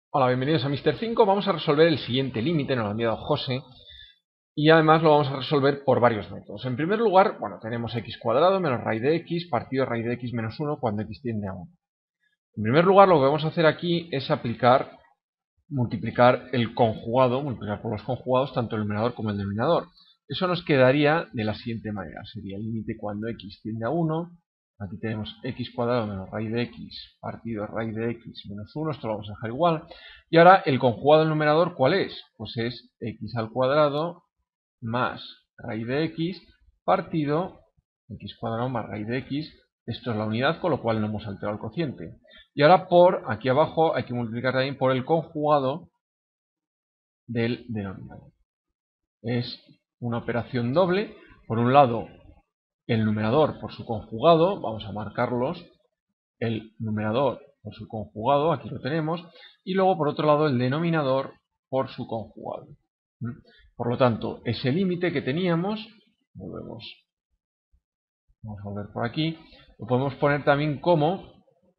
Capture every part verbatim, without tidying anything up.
Hola, bienvenidos a Mister cinco. Vamos a resolver el siguiente límite, nos lo ha enviado José, y además lo vamos a resolver por varios métodos. En primer lugar, bueno, tenemos x cuadrado menos raíz de x partido raíz de x menos uno cuando x tiende a uno. En primer lugar, lo que vamos a hacer aquí es aplicar, multiplicar el conjugado, multiplicar por los conjugados tanto el numerador como el denominador. Eso nos quedaría de la siguiente manera, sería el límite cuando x tiende a uno. Aquí tenemos x cuadrado menos raíz de x partido raíz de x menos uno, esto lo vamos a dejar igual. Y ahora el conjugado del numerador, ¿cuál es? Pues es x al cuadrado más raíz de x partido x cuadrado más raíz de x. Esto es la unidad, con lo cual no hemos alterado el cociente. Y ahora por aquí abajo hay que multiplicar también por el conjugado del denominador. Es una operación doble. Por un lado, el numerador por su conjugado, vamos a marcarlos, el numerador por su conjugado, aquí lo tenemos, y luego por otro lado el denominador por su conjugado. Por lo tanto, ese límite que teníamos, volvemos, vamos a volver por aquí, lo podemos poner también como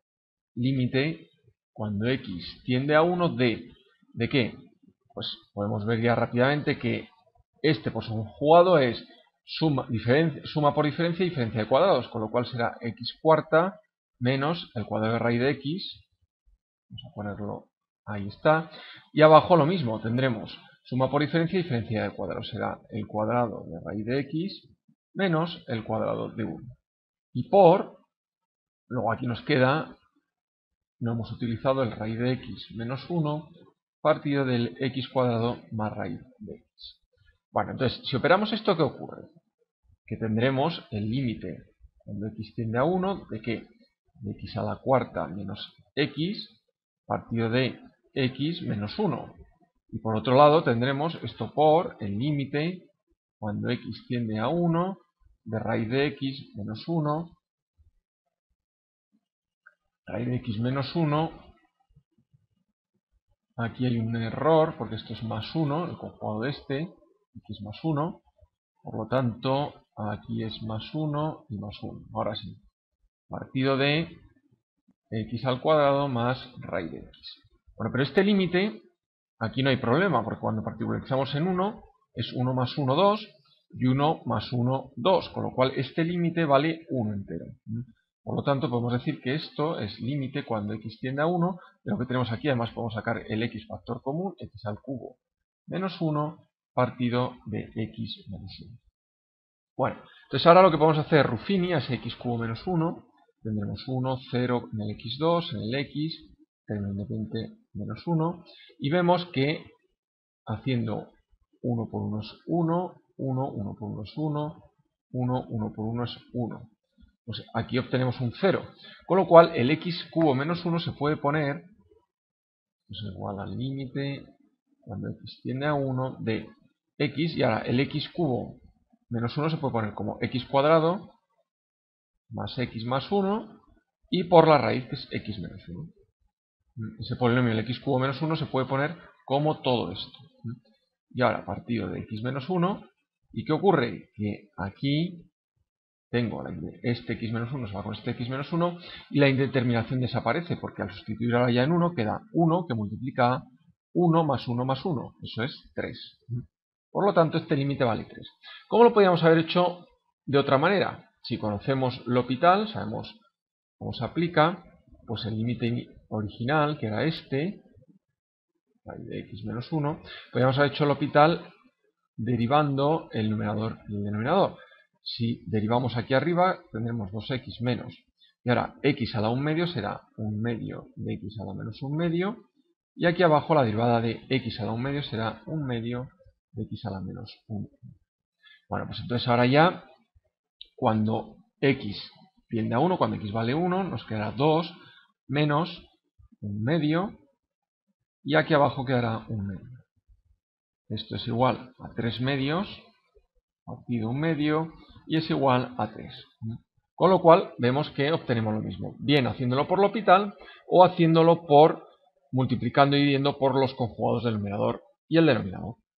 límite cuando x tiende a uno de, ¿de qué? Pues podemos ver ya rápidamente que este por su conjugado es suma, suma por diferencia y diferencia de cuadrados, con lo cual será x cuarta menos el cuadrado de raíz de x, vamos a ponerlo, ahí está, y abajo lo mismo, tendremos suma por diferencia y diferencia de cuadrados, será el cuadrado de raíz de x menos el cuadrado de uno. Y por, luego aquí nos queda, no hemos utilizado el raíz de x menos uno partido del x cuadrado más raíz de x. Bueno, entonces, si operamos esto, ¿qué ocurre? Que tendremos el límite cuando x tiende a uno, ¿de qué? De x a la cuarta menos x partido de x menos uno. Y por otro lado tendremos esto por el límite cuando x tiende a uno de raíz de x menos uno, raíz de x menos uno, aquí hay un error porque esto es más uno, el conjugado de este, x más uno, por lo tanto aquí es más uno y más uno, ahora sí, partido de x al cuadrado más raíz de x. Bueno, pero este límite, aquí no hay problema, porque cuando particulizamos en uno, es uno más uno, dos, y uno más uno, dos, con lo cual este límite vale uno entero. Por lo tanto, podemos decir que esto es límite cuando x tiende a uno, de lo que tenemos aquí, además podemos sacar el x factor común, x al cubo menos uno, partido de x menos uno. Bueno, entonces ahora lo que podemos hacer, Ruffini, es x cubo menos uno, tendremos uno, cero en el x dos, en el x, término independiente menos uno, y vemos que haciendo uno por uno es uno, uno, uno por uno es uno, uno, uno por uno es uno. Pues aquí obtenemos un cero, con lo cual el x cubo menos uno se puede poner pues igual al límite cuando x tiende a uno de x, y ahora el x cubo menos uno se puede poner como x cuadrado más x más uno y por la raíz que es x menos uno. Ese polinomio el x cubo menos uno se puede poner como todo esto. Y ahora partido de x menos uno, ¿y qué ocurre? Que aquí tengo este x menos uno se va con este x menos uno y la indeterminación desaparece porque al sustituir ahora ya en uno queda uno que multiplica uno más uno más uno, eso es tres. Por lo tanto este límite vale tres. ¿Cómo lo podríamos haber hecho de otra manera? Si conocemos L'Hopital, sabemos cómo se aplica, pues el límite original, que era este, de x menos uno, podríamos haber hecho L'Hopital derivando el numerador y el denominador. Si derivamos aquí arriba, tendremos dos x menos. Y ahora, x a la un medio será un medio de x a la menos un medio. Y aquí abajo la derivada de x a la un medio será un medio de x a la menos un. Bueno, pues entonces ahora ya, cuando x tiende a uno, cuando x vale uno, nos quedará dos menos un medio. Y aquí abajo quedará un medio. Esto es igual a tres medios, partido un medio, y es igual a tres. Con lo cual vemos que obtenemos lo mismo, bien haciéndolo por L'Hopital o haciéndolo por multiplicando y dividiendo por los conjugados del numerador y el denominador.